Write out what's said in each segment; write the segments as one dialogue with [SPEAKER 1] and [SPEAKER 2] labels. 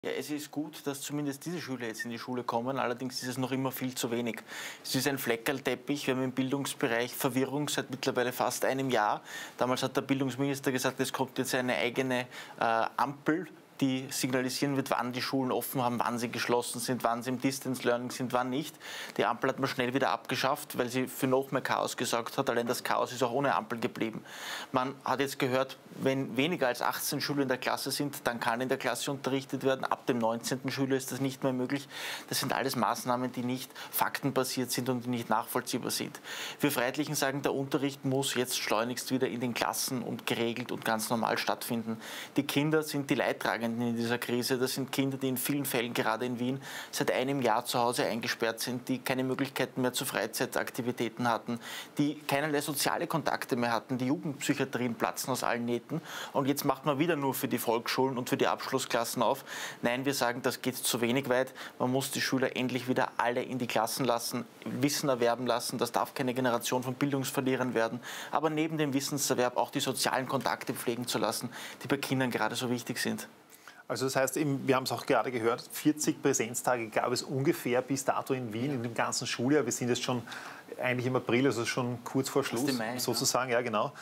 [SPEAKER 1] Ja, es ist gut, dass zumindest diese Schüler jetzt in die Schule kommen. Allerdings ist es noch immer viel zu wenig. Es ist ein Fleckerlteppich. Wir haben im Bildungsbereich Verwirrung seit mittlerweile fast einem Jahr. Damals hat der Bildungsminister gesagt, es kommt jetzt eine eigene Ampel, die signalisieren wird, wann die Schulen offen haben, wann sie geschlossen sind, wann sie im Distance Learning sind, wann nicht. Die Ampel hat man schnell wieder abgeschafft, weil sie für noch mehr Chaos gesorgt hat. Allein das Chaos ist auch ohne Ampel geblieben. Man hat jetzt gehört, wenn weniger als 18 Schüler in der Klasse sind, dann kann in der Klasse unterrichtet werden. Ab dem 19. Schüler ist das nicht mehr möglich. Das sind alles Maßnahmen, die nicht faktenbasiert sind und die nicht nachvollziehbar sind. Wir Freiheitlichen sagen, der Unterricht muss jetzt schleunigst wieder in den Klassen und geregelt und ganz normal stattfinden. Die Kinder sind die Leidtragenden in dieser Krise. Das sind Kinder, die in vielen Fällen, gerade in Wien, seit einem Jahr zu Hause eingesperrt sind, die keine Möglichkeiten mehr zu Freizeitaktivitäten hatten, die keinerlei soziale Kontakte mehr hatten, die Jugendpsychiatrien platzen aus allen Nähten. Und jetzt macht man wieder nur für die Volksschulen und für die Abschlussklassen auf. Nein, wir sagen, das geht zu wenig weit. Man muss die Schüler endlich wieder alle in die Klassen lassen, Wissen erwerben lassen. Das darf keine Generation von Bildungsverlierern werden. Aber neben dem Wissenserwerb auch die sozialen Kontakte pflegen zu lassen, die bei Kindern gerade so wichtig sind.
[SPEAKER 2] Also das heißt, wir haben es auch gerade gehört, 40 Präsenztage gab es ungefähr bis dato in Wien, in dem ganzen Schuljahr. Wir sind jetzt schon eigentlich im April, also schon kurz vor Schluss
[SPEAKER 1] Mai,
[SPEAKER 2] sozusagen. Ja, genau.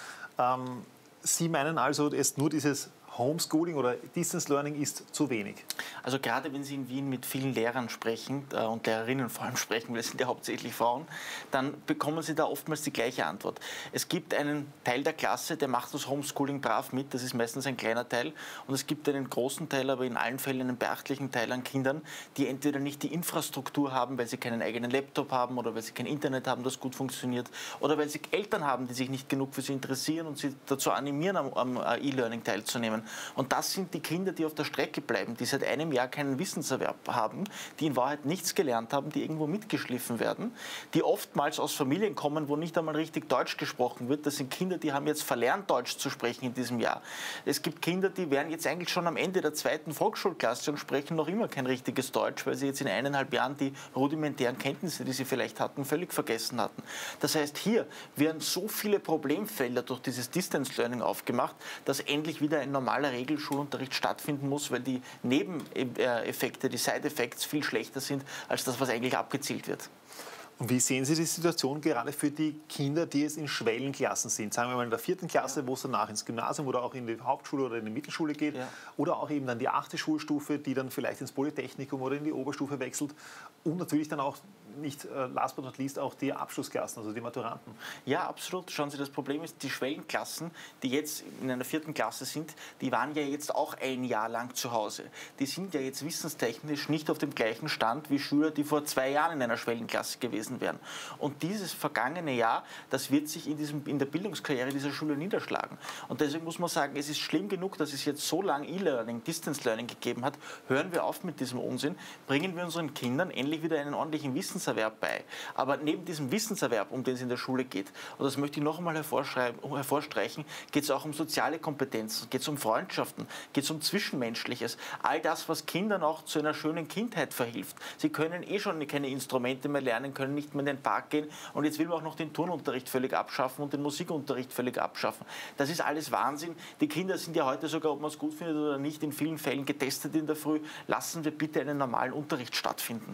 [SPEAKER 2] Sie meinen also, jetzt nur dieses Homeschooling oder Distance Learning ist zu wenig?
[SPEAKER 1] Also gerade wenn Sie in Wien mit vielen Lehrern sprechen und Lehrerinnen vor allem sprechen, weil es sind ja hauptsächlich Frauen, dann bekommen Sie da oftmals die gleiche Antwort. Es gibt einen Teil der Klasse, der macht das Homeschooling brav mit, das ist meistens ein kleiner Teil, und es gibt einen großen Teil, aber in allen Fällen einen beachtlichen Teil an Kindern, die entweder nicht die Infrastruktur haben, weil sie keinen eigenen Laptop haben oder weil sie kein Internet haben, das gut funktioniert, oder weil sie Eltern haben, die sich nicht genug für sie interessieren und sie dazu animieren, am E-Learning teilzunehmen. Und das sind die Kinder, die auf der Strecke bleiben, die seit einem Jahr keinen Wissenserwerb haben, die in Wahrheit nichts gelernt haben, die irgendwo mitgeschliffen werden, die oftmals aus Familien kommen, wo nicht einmal richtig Deutsch gesprochen wird. Das sind Kinder, die haben jetzt verlernt, Deutsch zu sprechen in diesem Jahr. Es gibt Kinder, die wären jetzt eigentlich schon am Ende der 2. Volksschulklasse und sprechen noch immer kein richtiges Deutsch, weil sie jetzt in 1,5 Jahren die rudimentären Kenntnisse, die sie vielleicht hatten, völlig vergessen hatten. Das heißt, hier werden so viele Problemfelder durch dieses Distance Learning aufgemacht, dass endlich wieder ein normaler Regelschulunterricht stattfinden muss, weil die Nebeneffekte, die Side-Effects viel schlechter sind als das, was eigentlich abgezielt wird.
[SPEAKER 2] Und wie sehen Sie die Situation gerade für die Kinder, die jetzt in Schwellenklassen sind? Sagen wir mal in der 4. Klasse, wo es danach ins Gymnasium oder auch in die Hauptschule oder in die Mittelschule geht. Ja. Oder auch eben dann die 8. Schulstufe, die dann vielleicht ins Polytechnikum oder in die Oberstufe wechselt. Und natürlich dann auch nicht last but not least auch die Abschlussklassen, also die Maturanten.
[SPEAKER 1] Ja, absolut. Schauen Sie, das Problem ist, die Schwellenklassen, die jetzt in einer 4. Klasse sind, die waren ja jetzt auch ein Jahr lang zu Hause. Die sind ja jetzt wissenstechnisch nicht auf dem gleichen Stand wie Schüler, die vor 2 Jahren in einer Schwellenklasse gewesen wären. Und dieses vergangene Jahr, das wird sich in der Bildungskarriere dieser Schüler niederschlagen. Und deswegen muss man sagen, es ist schlimm genug, dass es jetzt so lange E-Learning, Distance Learning gegeben hat. Hören wir auf mit diesem Unsinn, bringen wir unseren Kindern endlich wieder einen ordentlichen Wissenserwerb bei. Aber neben diesem Wissenserwerb, um den es in der Schule geht, und das möchte ich noch einmal hervorstreichen, geht es auch um soziale Kompetenzen, geht es um Freundschaften, geht es um Zwischenmenschliches. All das, was Kindern auch zu einer schönen Kindheit verhilft. Sie können eh schon keine Instrumente mehr lernen, können nicht mehr in den Park gehen, und jetzt will man auch noch den Turnunterricht völlig abschaffen und den Musikunterricht völlig abschaffen. Das ist alles Wahnsinn. Die Kinder sind ja heute sogar, ob man es gut findet oder nicht, in vielen Fällen getestet in der Früh. Lassen wir bitte einen normalen Unterricht stattfinden.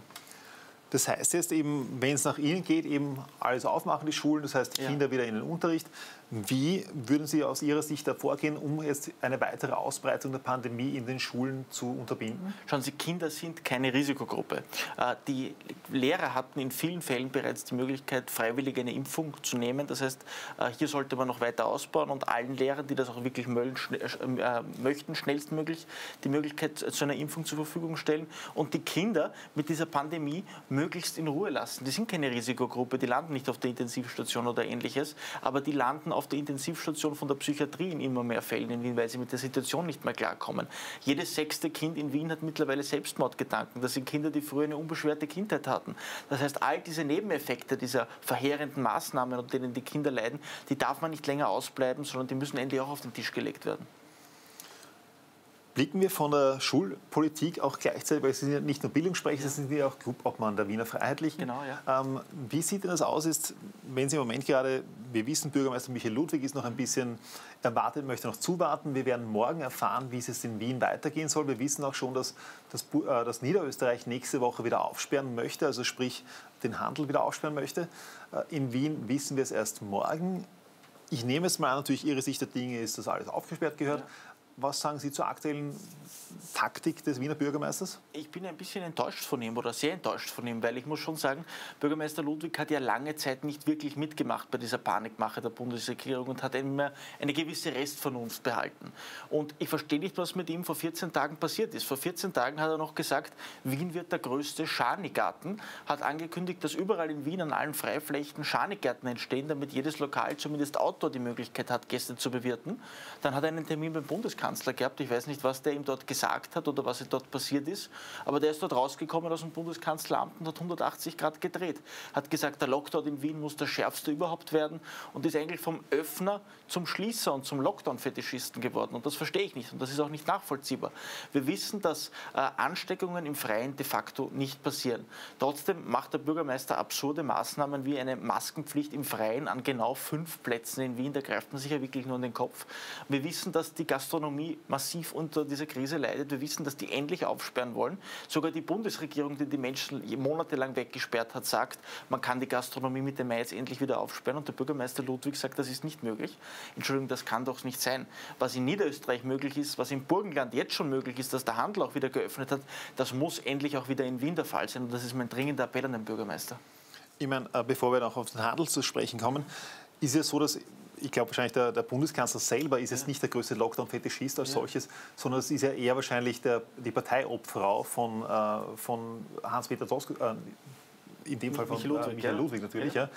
[SPEAKER 2] Das heißt jetzt eben, wenn es nach Ihnen geht, eben alles aufmachen, die Schulen, das heißt Kinder wieder in den Unterricht. Wie würden Sie aus Ihrer Sicht da vorgehen, um jetzt eine weitere Ausbreitung der Pandemie in den Schulen zu unterbinden?
[SPEAKER 1] Schauen Sie, Kinder sind keine Risikogruppe. Die Lehrer hatten in vielen Fällen bereits die Möglichkeit, freiwillig eine Impfung zu nehmen. Das heißt, hier sollte man noch weiter ausbauen und allen Lehrern, die das auch wirklich möchten, schnellstmöglich die Möglichkeit zu einer Impfung zur Verfügung stellen und die Kinder mit dieser Pandemie möglichst in Ruhe lassen. Die sind keine Risikogruppe, die landen nicht auf der Intensivstation oder Ähnliches, aber die landen auf der Intensivstation von der Psychiatrie in immer mehr Fällen in Wien, weil sie mit der Situation nicht mehr klarkommen. Jedes 6. Kind in Wien hat mittlerweile Selbstmordgedanken. Das sind Kinder, die früher eine unbeschwerte Kindheit hatten. Das heißt, all diese Nebeneffekte dieser verheerenden Maßnahmen, unter denen die Kinder leiden, die darf man nicht länger ausbleiben, sondern die müssen endlich auch auf den Tisch gelegt werden.
[SPEAKER 2] Blicken wir von der Schulpolitik auch gleichzeitig, weil Sie sind ja nicht nur Bildungssprecher, Sie sind ja auch Clubobmann der Wiener Freiheitlichen.
[SPEAKER 1] Genau, ja.
[SPEAKER 2] Wie sieht denn das aus, wenn Sie im Moment gerade, wir wissen, Bürgermeister Michael Ludwig ist noch ein bisschen erwartet, möchte noch zuwarten. Wir werden morgen erfahren, wie es in Wien weitergehen soll. Wir wissen auch schon, dass Niederösterreich nächste Woche wieder aufsperren möchte, also sprich den Handel wieder aufsperren möchte. In Wien wissen wir es erst morgen. Ich nehme es mal an, natürlich Ihre Sicht der Dinge ist, dass alles aufgesperrt gehört. Ja. Was sagen Sie zur aktuellen Taktik des Wiener Bürgermeisters?
[SPEAKER 1] Ich bin ein bisschen enttäuscht von ihm oder sehr enttäuscht von ihm, weil ich muss schon sagen, Bürgermeister Ludwig hat ja lange Zeit nicht wirklich mitgemacht bei dieser Panikmache der Bundesregierung und hat immer eine gewisse Restvernunft behalten. Und ich verstehe nicht, was mit ihm vor 14 Tagen passiert ist. Vor 14 Tagen hat er noch gesagt, Wien wird der größte Schanigarten, hat angekündigt, dass überall in Wien an allen Freiflächen Schaniggärten entstehen, damit jedes Lokal zumindest Outdoor die Möglichkeit hat, Gäste zu bewirten. Dann hat er einen Termin beim Bundeskanzler gehabt. Ich weiß nicht, was der ihm dort gesagt hat oder was dort passiert ist, aber der ist dort rausgekommen aus dem Bundeskanzleramt und hat 180 Grad gedreht. Hat gesagt, der Lockdown in Wien muss der schärfste überhaupt werden und ist eigentlich vom Öffner zum Schließer und zum Lockdown-Fetischisten geworden. Und das verstehe ich nicht und das ist auch nicht nachvollziehbar. Wir wissen, dass Ansteckungen im Freien de facto nicht passieren. Trotzdem macht der Bürgermeister absurde Maßnahmen wie eine Maskenpflicht im Freien an genau 5 Plätzen in Wien. Da greift man sich ja wirklich nur in den Kopf. Wir wissen, dass die Gastronomie massiv unter dieser Krise leidet. Wir wissen, dass die endlich aufsperren wollen. Sogar die Bundesregierung, die die Menschen monatelang weggesperrt hat, sagt, man kann die Gastronomie Mitte Mai jetzt endlich wieder aufsperren. Und der Bürgermeister Ludwig sagt, das ist nicht möglich. Entschuldigung, das kann doch nicht sein. Was in Niederösterreich möglich ist, was im Burgenland jetzt schon möglich ist, dass der Handel auch wieder geöffnet hat, das muss endlich auch wieder in Wien der Fall sein. Und das ist mein dringender Appell an den Bürgermeister.
[SPEAKER 2] Ich meine, bevor wir noch auf den Handel zu sprechen kommen, ist es so, dass ich glaube wahrscheinlich der Bundeskanzler selber ist jetzt nicht der größte Lockdown-Fetischist als solches, sondern es ist ja eher wahrscheinlich die Parteiobfrau von Hans-Peter Doskozil, in dem Fall von Michael Ludwig natürlich. Ja.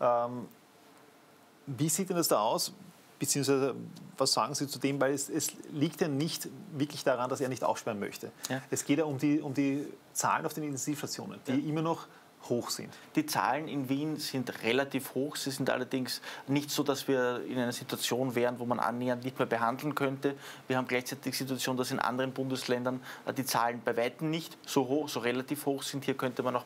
[SPEAKER 2] Wie sieht denn das da aus? Beziehungsweise, was sagen Sie zu dem? Weil es liegt ja nicht wirklich daran, dass er nicht aufsperren möchte. Ja. Es geht ja um die Zahlen auf den Intensivstationen, die immer noch hoch sind.
[SPEAKER 1] Die Zahlen in Wien sind relativ hoch. Sie sind allerdings nicht so, dass wir in einer Situation wären, wo man annähernd nicht mehr behandeln könnte. Wir haben gleichzeitig die Situation, dass in anderen Bundesländern die Zahlen bei weitem nicht so hoch, so relativ hoch sind. Hier könnte man auch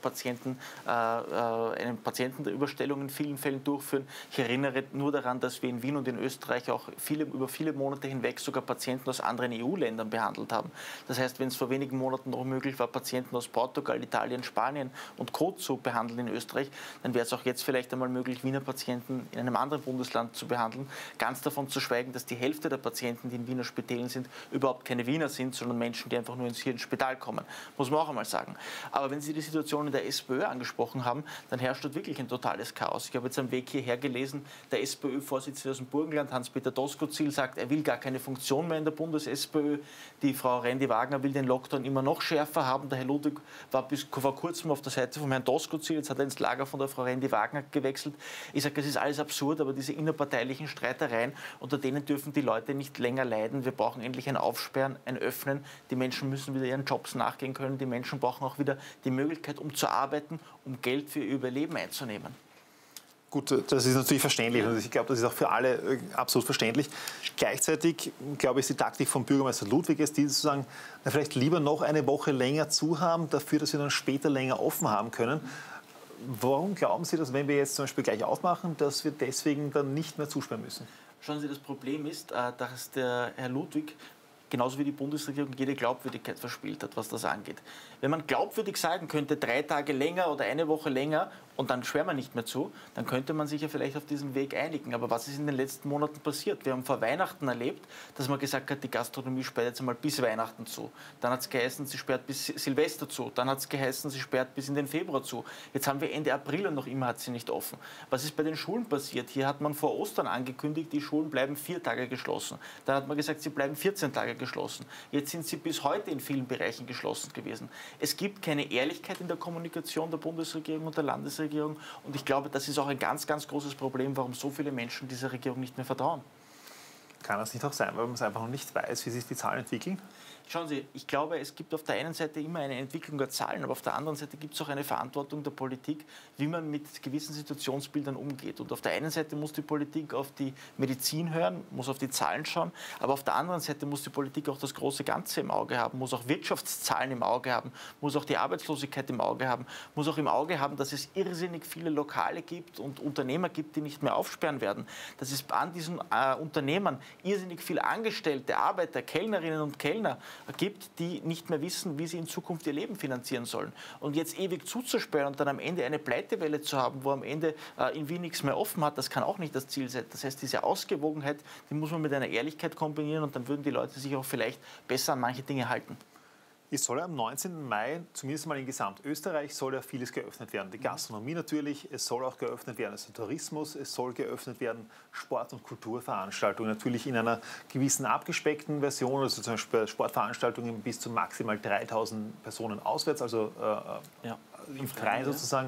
[SPEAKER 1] eine Patientenüberstellung in vielen Fällen durchführen. Ich erinnere nur daran, dass wir in Wien und in Österreich auch über viele Monate hinweg sogar Patienten aus anderen EU-Ländern behandelt haben. Das heißt, wenn es vor wenigen Monaten noch möglich war, Patienten aus Portugal, Italien, Spanien und Co. zu behandeln in Österreich, dann wäre es auch jetzt vielleicht einmal möglich, Wiener Patienten in einem anderen Bundesland zu behandeln. Ganz davon zu schweigen, dass die Hälfte der Patienten, die in Wiener Spitälern sind, überhaupt keine Wiener sind, sondern Menschen, die einfach nur hier ins Spital kommen. Muss man auch einmal sagen. Aber wenn Sie die Situation in der SPÖ angesprochen haben, dann herrscht dort wirklich ein totales Chaos. Ich habe jetzt am Weg hierher gelesen, der SPÖ-Vorsitzende aus dem Burgenland, Hans-Peter Doskozil, sagt, er will gar keine Funktion mehr in der Bundes-SPÖ. Die Frau Rendi-Wagner will den Lockdown immer noch schärfer haben. Der Herr Ludwig war bis vor kurzem auf der Seite von Herrn Doskozil, jetzt hat er ins Lager von der Frau Rendi-Wagner gewechselt. Ich sage, das ist alles absurd, aber diese innerparteilichen Streitereien, unter denen dürfen die Leute nicht länger leiden. Wir brauchen endlich ein Aufsperren, ein Öffnen. Die Menschen müssen wieder ihren Jobs nachgehen können. Die Menschen brauchen auch wieder die Möglichkeit, um zu arbeiten, um Geld für ihr Überleben einzunehmen.
[SPEAKER 2] Gut, das ist natürlich verständlich und ich glaube, das ist auch für alle absolut verständlich. Gleichzeitig, glaube ich, ist die Taktik vom Bürgermeister Ludwig ist, die zu sagen, na, vielleicht lieber noch eine Woche länger zu haben, dafür, dass wir dann später länger offen haben können. Warum glauben Sie, dass wenn wir jetzt zum Beispiel gleich aufmachen, dass wir deswegen dann nicht mehr zusperren müssen?
[SPEAKER 1] Schauen Sie, das Problem ist, dass der Herr Ludwig genauso wie die Bundesregierung jede Glaubwürdigkeit verspielt hat, was das angeht. Wenn man glaubwürdig sagen könnte, 3 Tage länger oder eine Woche länger und dann sperren wir nicht mehr zu, dann könnte man sich ja vielleicht auf diesen Weg einigen. Aber was ist in den letzten Monaten passiert? Wir haben vor Weihnachten erlebt, dass man gesagt hat, die Gastronomie sperrt jetzt einmal bis Weihnachten zu. Dann hat es geheißen, sie sperrt bis Silvester zu. Dann hat es geheißen, sie sperrt bis in den Februar zu. Jetzt haben wir Ende April und noch immer hat sie nicht offen. Was ist bei den Schulen passiert? Hier hat man vor Ostern angekündigt, die Schulen bleiben 4 Tage geschlossen. Dann hat man gesagt, sie bleiben 14 Tage geschlossen. Jetzt sind sie bis heute in vielen Bereichen geschlossen gewesen. Es gibt keine Ehrlichkeit in der Kommunikation der Bundesregierung und der Landesregierung. Und ich glaube, das ist auch ein ganz, ganz großes Problem, warum so viele Menschen dieser Regierung nicht mehr vertrauen.
[SPEAKER 2] Kann das nicht auch sein, weil man es einfach noch nicht weiß, wie sich die Zahlen entwickeln?
[SPEAKER 1] Schauen Sie, ich glaube, es gibt auf der einen Seite immer eine Entwicklung der Zahlen, aber auf der anderen Seite gibt es auch eine Verantwortung der Politik, wie man mit gewissen Situationsbildern umgeht. Und auf der einen Seite muss die Politik auf die Medizin hören, muss auf die Zahlen schauen, aber auf der anderen Seite muss die Politik auch das große Ganze im Auge haben, muss auch Wirtschaftszahlen im Auge haben, muss auch die Arbeitslosigkeit im Auge haben, muss auch im Auge haben, dass es irrsinnig viele Lokale gibt und Unternehmer gibt, die nicht mehr aufsperren werden, dass es an diesen Unternehmern irrsinnig viele Angestellte, Arbeiter, Kellnerinnen und Kellner gibt, die nicht mehr wissen, wie sie in Zukunft ihr Leben finanzieren sollen. Und jetzt ewig zuzusperren und dann am Ende eine Pleitewelle zu haben, wo am Ende in Wien nichts mehr offen hat, das kann auch nicht das Ziel sein. Das heißt, diese Ausgewogenheit, die muss man mit einer Ehrlichkeit kombinieren und dann würden die Leute sich auch vielleicht besser an manche Dinge halten.
[SPEAKER 2] Es soll am 19. Mai, zumindest mal in Gesamtösterreich, soll ja vieles geöffnet werden. Die Gastronomie natürlich, es soll auch geöffnet werden, also Tourismus, es soll geöffnet werden, Sport- und Kulturveranstaltungen, natürlich in einer gewissen abgespeckten Version, also zum Beispiel Sportveranstaltungen bis zu maximal 3000 Personen auswärts, also im Freien sozusagen,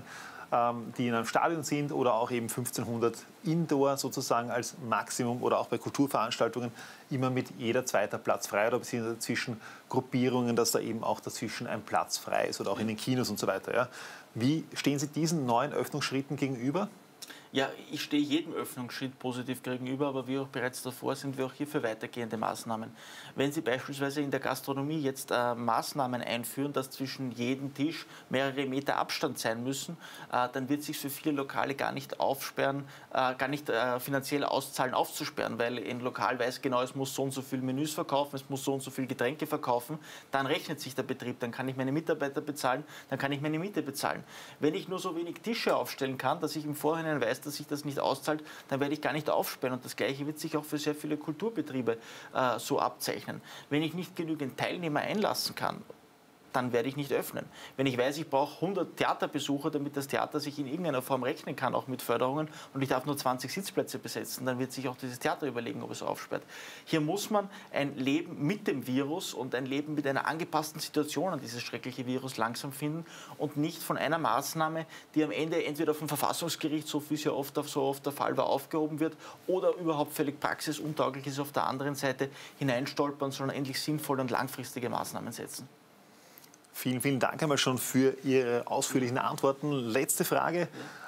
[SPEAKER 2] die in einem Stadion sind oder auch eben 1500 Indoor sozusagen als Maximum oder auch bei Kulturveranstaltungen immer mit jeder zweiter Platz frei oder beziehungsweise zwischen Gruppierungen, dass da eben auch dazwischen ein Platz frei ist oder auch in den Kinos und so weiter. Ja. Wie stehen Sie diesen neuen Öffnungsschritten gegenüber?
[SPEAKER 1] Ja, ich stehe jedem Öffnungsschritt positiv gegenüber, aber wie auch bereits davor sind wir auch hier für weitergehende Maßnahmen. Wenn Sie beispielsweise in der Gastronomie jetzt Maßnahmen einführen, dass zwischen jedem Tisch mehrere Meter Abstand sein müssen, dann wird es sich für viele Lokale gar nicht aufsperren, gar nicht finanziell auszahlen, aufzusperren, weil ein Lokal weiß genau, es muss so und so viel Menüs verkaufen, es muss so und so viel Getränke verkaufen, dann rechnet sich der Betrieb, dann kann ich meine Mitarbeiter bezahlen, dann kann ich meine Miete bezahlen. Wenn ich nur so wenig Tische aufstellen kann, dass ich im Vorhinein weiß, dass sich das nicht auszahlt, dann werde ich gar nicht aufsperren. Und das Gleiche wird sich auch für sehr viele Kulturbetriebe so abzeichnen. Wenn ich nicht genügend Teilnehmer einlassen kann, dann werde ich nicht öffnen. Wenn ich weiß, ich brauche 100 Theaterbesucher, damit das Theater sich in irgendeiner Form rechnen kann, auch mit Förderungen, und ich darf nur 20 Sitzplätze besetzen, dann wird sich auch dieses Theater überlegen, ob es aufsperrt. Hier muss man ein Leben mit dem Virus und ein Leben mit einer angepassten Situation an dieses schreckliche Virus langsam finden und nicht von einer Maßnahme, die am Ende entweder vom Verfassungsgericht, so wie es ja so oft der Fall war, aufgehoben wird oder überhaupt völlig praxisuntauglich ist, auf der anderen Seite hineinstolpern, sondern endlich sinnvolle und langfristige Maßnahmen setzen.
[SPEAKER 2] Vielen, vielen Dank einmal schon für Ihre ausführlichen Antworten. Letzte Frage.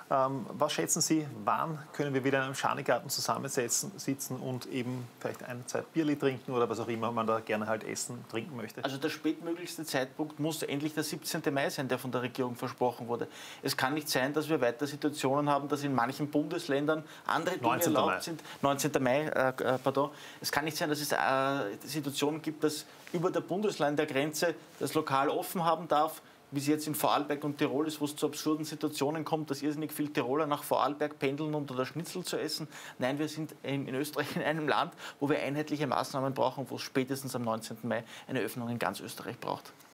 [SPEAKER 2] Was schätzen Sie, wann können wir wieder in einem Schanigarten zusammensitzen und eben vielleicht ein, zwei Bierli trinken oder was auch immer man da gerne halt essen, trinken möchte?
[SPEAKER 1] Also der spätmöglichste Zeitpunkt muss endlich der 17. Mai sein, der von der Regierung versprochen wurde. Es kann nicht sein, dass wir weiter Situationen haben, dass in manchen Bundesländern andere Dinge erlaubt sind. 19. Mai, pardon. Es kann nicht sein, dass es Situationen gibt, dass über der Bundesländer-Grenze das Lokal offen haben darf, wie es jetzt in Vorarlberg und Tirol ist, wo es zu absurden Situationen kommt, dass irrsinnig viele Tiroler nach Vorarlberg pendeln, um da Schnitzel zu essen. Nein, wir sind in Österreich in einem Land, wo wir einheitliche Maßnahmen brauchen, wo es spätestens am 19. Mai eine Öffnung in ganz Österreich braucht.